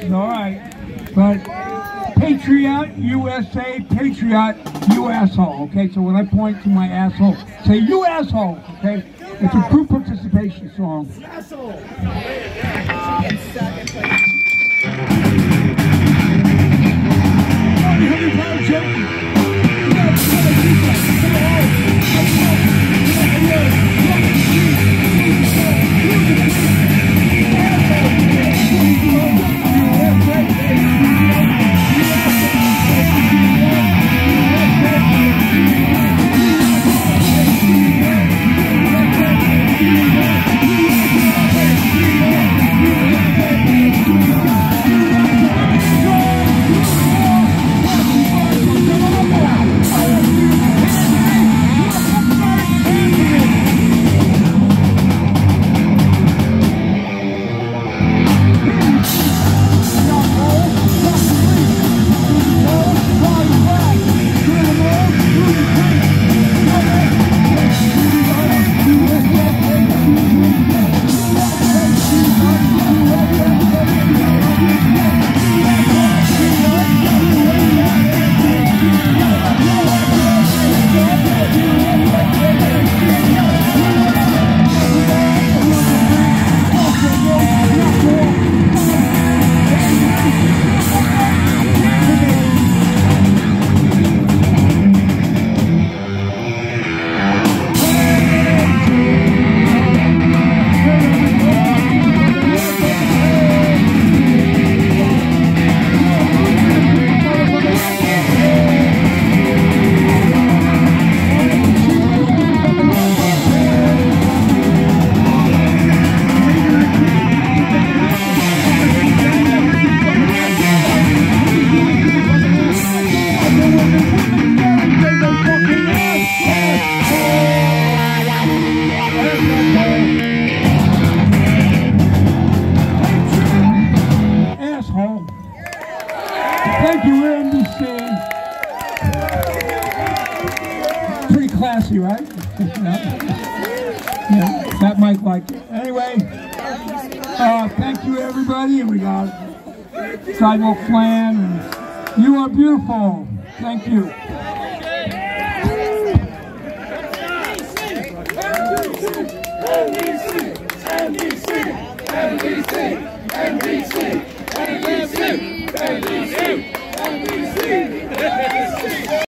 all right. But Patriot USA, Patriot, you asshole. Okay, so when I point to my asshole, say you asshole. Okay, it's a group participation song. Asshole. Thank you, NBC. Pretty classy, right? Yeah, that mic liked it. Anyway, thank you, everybody. And we got Sidewalk Clan. And you are beautiful. Thank you. NBC.